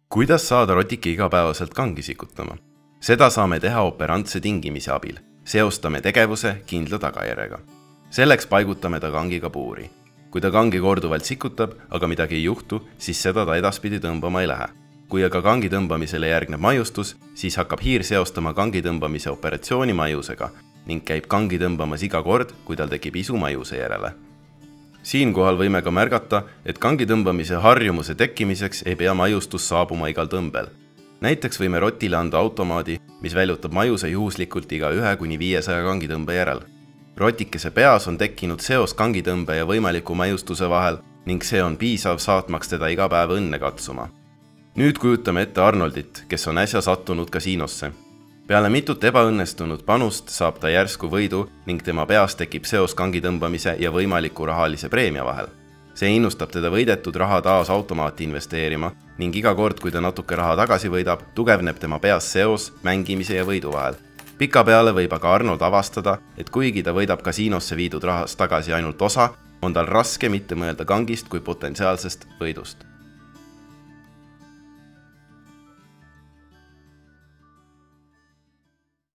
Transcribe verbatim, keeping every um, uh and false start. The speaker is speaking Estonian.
Kuidas saada rotike igapäevaselt kangi sikutama? Seda saame teha operantse tingimise abil. Seostame tegevuse kindla tagajärjega. Selleks paigutame ta kangiga puuri. Kui ta kangi korduvalt sikutab, aga midagi ei juhtu, siis seda ta edaspidi tõmbama ei lähe. Kui aga kangi tõmbamisele järgneb maiustus, siis hakkab hiir seostama kangi tõmbamise operatsiooni maiusega ning käib kangi tõmbamas iga kord, kui tal tekib isu maiuse järele. Siinkohal võime ka märgata, et kangi tõmbamise harjumuse tekkimiseks ei pea maiustus saabuma igal tõmbel. Näiteks võime rotile anda automaadi, mis väljutab maiuse juhuslikult iga ühe kuni viiesaja kangitõmbe järel. Rotikese peas on tekkinud seos kangitõmbe ja võimaliku maiustuse vahel ning see on piisav saatmaks teda iga päev õnne katsuma. Nüüd kujutame ette Arnoldit, kes on äsja sattunud kasiinosse. Peale mitut ebaõnnestunud panust saab ta järsku võidu ning tema peas tekib seos kangi tõmbamise ja võimaliku rahalise preemia vahel. See innustab teda võidetud raha taas automaati investeerima ning iga kord, kui ta natuke raha tagasi võidab, tugevneb tema peas seos mängimise ja võidu vahel. Pika peale võib aga Arnold avastada, et kuigi ta võidab kasiinosse viidud rahast tagasi ainult osa, on tal raske mitte mõelda kangist kui potentsiaalsest võidust.